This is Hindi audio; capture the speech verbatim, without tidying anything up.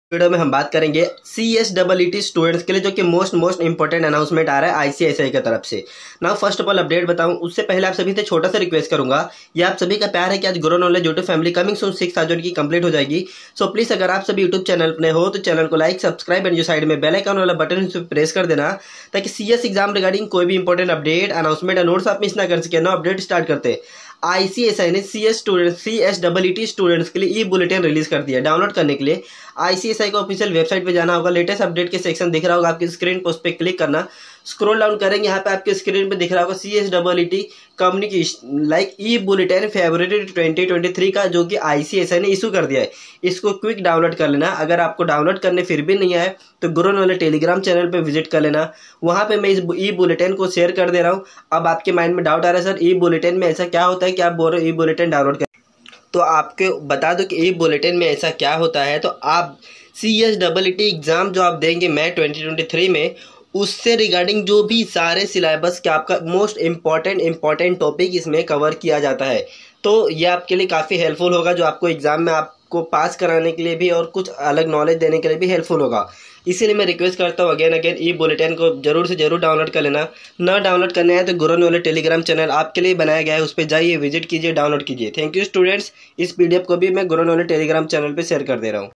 वीडियो में हम बात करेंगे C S double E T students के लिए जो कि मोस्ट मोस्ट इंपॉर्टेंट अनाउंसमेंट आ रहा है आई सी आई सी आई की तरफ से। ना फर्स्ट ऑफ ऑल अपडेट बताऊं उससे पहले आप सभी से छोटा सा रिक्वेस्ट करूंगा, ये आप सभी का प्यार है कि आज Guru knowledge YouTube family coming soon six thousand की कंप्लीट हो जाएगी। सो प्लीज अगर आप सभी यूट्यूब चैनल अपने हो तो चैनल को लाइक सब्सक्राइब एंड जो साइड में बेल आइकन वाला बटन उस पर प्रेस कर देना, ताकि सी एस एग्जाम रिगार्डिंग कोई भी इंपॉर्टेंट अपडेट अनाउंसमेंट नोट्स आप मिस ना कर सके। नो अपडेट स्टार्ट करते। आई सी एस आई ने C S student C S double E T students के लिए ई बुलेटिन रिलीज कर दिया। डाउनलोड करने के लिए आई सी एस आई को ऑफिशियल वेबसाइट पे जाना होगा। लेटेस्ट अपडेट के सेक्शन दिख रहा होगा आपकी स्क्रीन पर, उस पर क्लिक करना। स्क्रॉल डाउन करेंगे, यहाँ पे आपके स्क्रीन पे दिख रहा होगा C S double E T communication like E bulletin फरवरी ट्वेंटी ट्वेंटी थ्री का, जो कि आई सी एस आई ने इशू कर दिया है। इसको क्विक डाउनलोड कर लेना। अगर आपको डाउनलोड करने फिर भी नहीं आए तो गुरु नॉलेज टेलीग्राम चैनल पे विजिट कर लेना। वहाँ पे मैं इस ई बुलेटिन को शेयर कर दे रहा हूँ। अब आपके माइंड में डाउट आ रहा है सर ई बुलेटिन में ऐसा क्या होता है कि आप बोल रहे हो ई बुलेटिन डाउनलोड कर, तो आपके बता दो कि ई बुलेटिन में ऐसा क्या होता है। तो आप C S double E T exam जो आप देंगे मई ट्वेंटी ट्वेंटी थ्री में, उससे रिगार्डिंग जो भी सारे सिलेबस के आपका मोस्ट इम्पॉर्टेंट इम्पॉर्टेंट टॉपिक इसमें कवर किया जाता है। तो ये आपके लिए काफ़ी हेल्पफुल होगा, जो आपको एग्जाम में आपको पास कराने के लिए भी और कुछ अलग नॉलेज देने के लिए भी हेल्पफुल होगा। इसीलिए मैं रिक्वेस्ट करता हूँ अगेन अगेन ई बुलेटिन को जरूर से जरूर डाउनलोड कर लेना। ना डाउनलोड करना है तो गुरु नॉलेज टेलीग्राम चैनल आपके लिए बनाया गया है, उस पर जाइए, विजिट कीजिए, डाउनलोड कीजिए। Thank you students. इस पी डी एफ को भी मैं गुरु नॉलेज टेलीग्राम चैनल पर शेयर कर दे रहा हूँ।